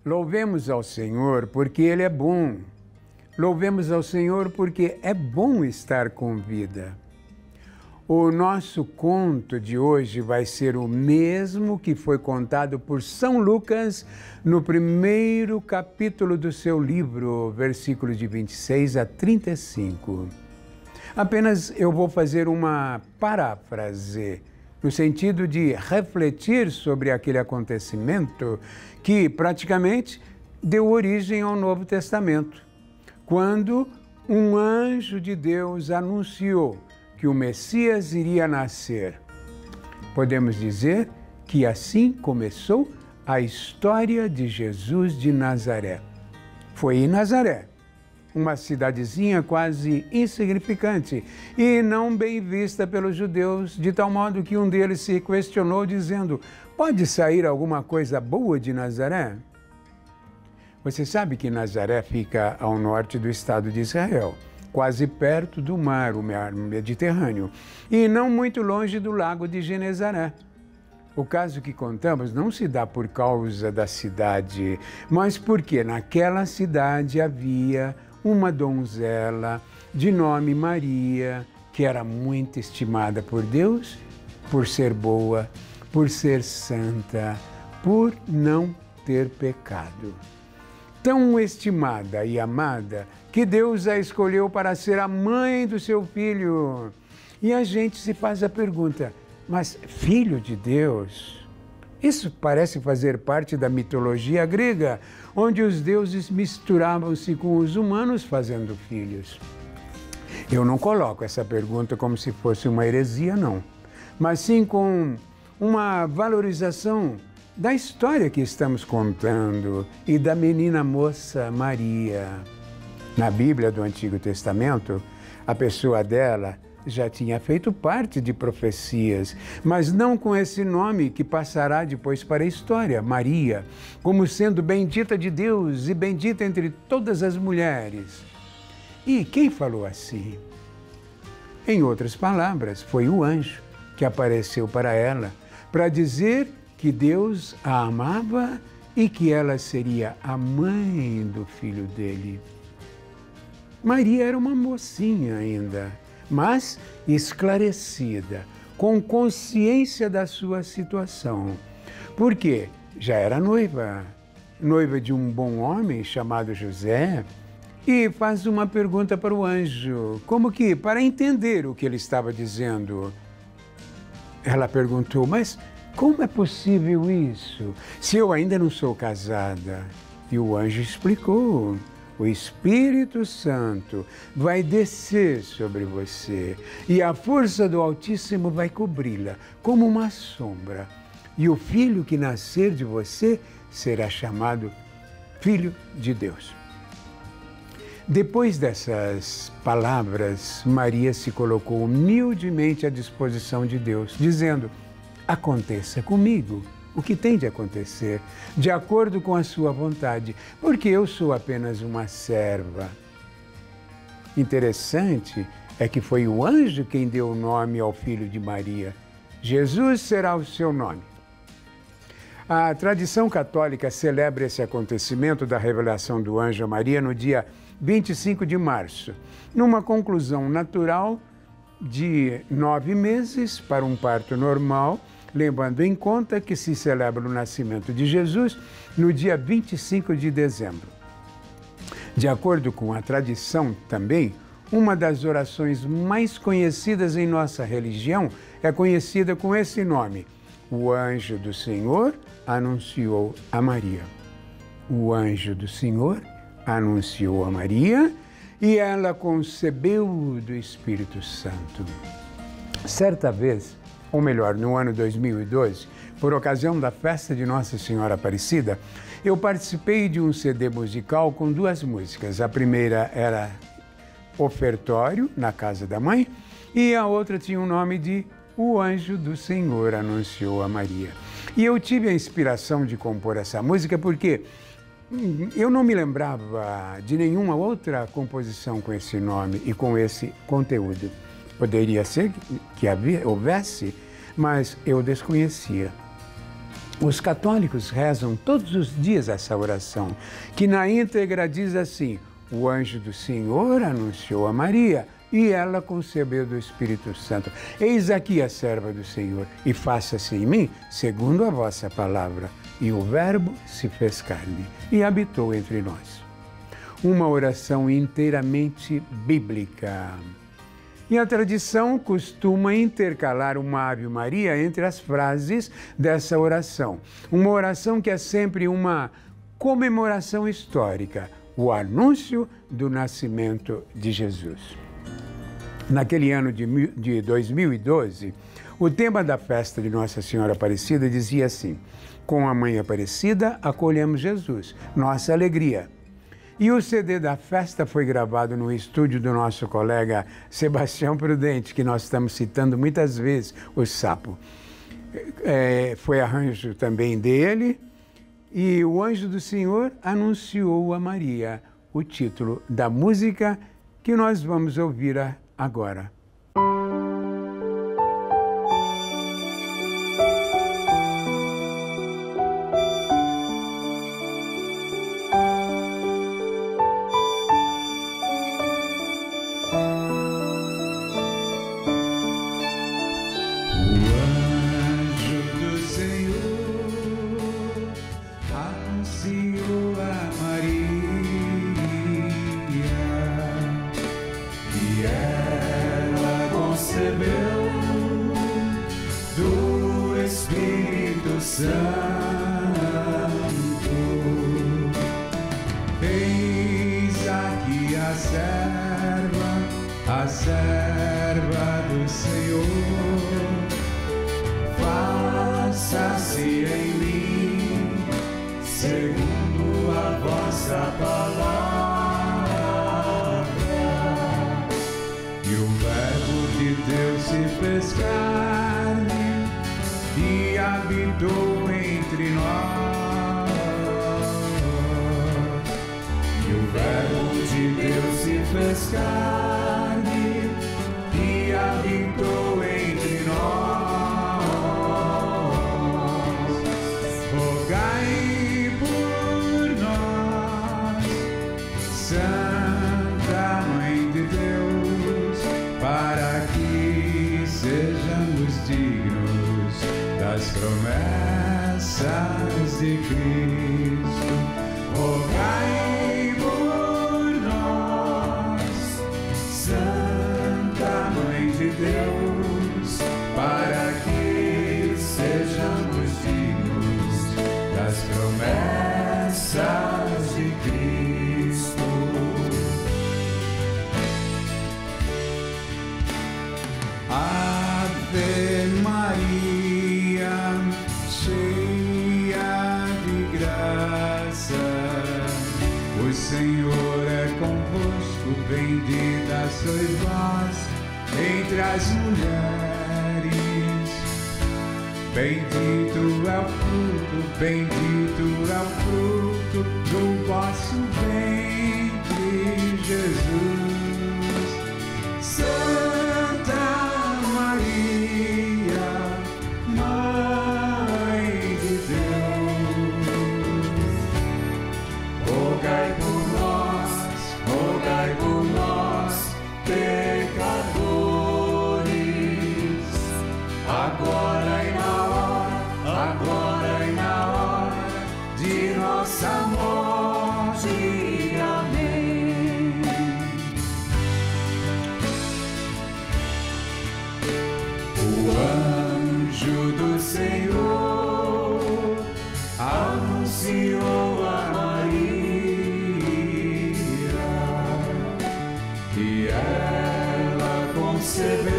Louvemos ao Senhor porque Ele é bom. Louvemos ao Senhor porque é bom estar com vida. O nosso conto de hoje vai ser o mesmo que foi contado por São Lucas no primeiro capítulo do seu livro, versículos de 26 a 35. Apenas eu vou fazer uma paráfrase, no sentido de refletir sobre aquele acontecimento que praticamente deu origem ao Novo Testamento, quando um anjo de Deus anunciou que o Messias iria nascer. Podemos dizer que assim começou a história de Jesus de Nazaré. Foi em Nazaré, uma cidadezinha quase insignificante e não bem vista pelos judeus, de tal modo que um deles se questionou dizendo: pode sair alguma coisa boa de Nazaré? Você sabe que Nazaré fica ao norte do estado de Israel, quase perto do mar, o mar Mediterrâneo, e não muito longe do lago de Genezaré. O caso que contamos não se dá por causa da cidade, mas porque naquela cidade havia uma donzela de nome Maria, que era muito estimada por Deus, por ser boa, por ser santa, por não ter pecado. Tão estimada e amada que Deus a escolheu para ser a mãe do seu filho. E a gente se faz a pergunta: mas filho de Deus? Isso parece fazer parte da mitologia grega, onde os deuses misturavam-se com os humanos fazendo filhos. Eu não coloco essa pergunta como se fosse uma heresia, não, mas sim com uma valorização da história que estamos contando e da menina moça Maria. Na Bíblia do Antigo Testamento, a pessoa dela já tinha feito parte de profecias, mas não com esse nome que passará depois para a história, Maria, como sendo bendita de Deus e bendita entre todas as mulheres. E quem falou assim? Em outras palavras, foi o anjo que apareceu para ela, para dizer que Deus a amava e que ela seria a mãe do filho dele. Maria era uma mocinha ainda, mas esclarecida, com consciência da sua situação. Porque já era noiva de um bom homem chamado José, e faz uma pergunta para o anjo, como que para entender o que ele estava dizendo. Ela perguntou: mas como é possível isso, se eu ainda não sou casada? E o anjo explicou: o Espírito Santo vai descer sobre você e a força do Altíssimo vai cobri-la como uma sombra. E o filho que nascer de você será chamado Filho de Deus. Depois dessas palavras, Maria se colocou humildemente à disposição de Deus, dizendo: aconteça comigo o que tem de acontecer, de acordo com a sua vontade, porque eu sou apenas uma serva. Interessante é que foi o anjo quem deu o nome ao filho de Maria. Jesus será o seu nome. A tradição católica celebra esse acontecimento da revelação do anjo a Maria no dia 25 de março, numa conclusão natural de 9 meses para um parto normal, levando em conta que se celebra o nascimento de Jesus no dia 25 de dezembro. De acordo com a tradição também, uma das orações mais conhecidas em nossa religião é conhecida com esse nome: o anjo do Senhor anunciou a Maria. O anjo do Senhor anunciou a Maria e ela concebeu do Espírito Santo. Certa vez, ou melhor, no ano 2012, por ocasião da festa de Nossa Senhora Aparecida, eu participei de um CD musical com 2 músicas. A primeira era Ofertório, na Casa da Mãe, e a outra tinha o nome de O Anjo do Senhor Anunciou a Maria. E eu tive a inspiração de compor essa música porque eu não me lembrava de nenhuma outra composição com esse nome e com esse conteúdo. Poderia ser que houvesse, mas eu desconhecia. Os católicos rezam todos os dias essa oração, que na íntegra diz assim: o anjo do Senhor anunciou a Maria, e ela concebeu do Espírito Santo. Eis aqui a serva do Senhor, e faça-se em mim segundo a vossa palavra. E o Verbo se fez carne e habitou entre nós. Uma oração inteiramente bíblica. E a tradição costuma intercalar uma Ave Maria entre as frases dessa oração. Uma oração que é sempre uma comemoração histórica, o anúncio do nascimento de Jesus. Naquele ano de 2012, o tema da festa de Nossa Senhora Aparecida dizia assim: com a Mãe Aparecida acolhemos Jesus, nossa alegria. E o CD da festa foi gravado no estúdio do nosso colega Sebastião Prudente, que nós estamos citando muitas vezes, o Sapo. Foi arranjo também dele, e o anjo do Senhor anunciou a Maria, o título da música que nós vamos ouvir agora. Eis aqui a serva do Senhor, faça-se em mim, segundo a vossa palavra. E o Verbo de Deus se fez carne e habitou entre nós. E o Verbo de Deus se fez carne e habitou entre nós. Rogai por nós, Santa Mãe de Deus, para que sejamos dignos das promessas de Cristo. Rogai por nós, Santa Mãe de Deus, para que sejamos dignos das promessas de Cristo. Ave Maria, cheia de graça, o Senhor é convosco, bendita sois vós entre as mulheres. Bendito é o fruto do vosso ventre, Jesus. Santa Maria, Mãe de Deus, rogai por nós, pecadores, agora e na hora de nossa morte. Amém. O anjo do Senhor anunciou a Maria, e ela concebeu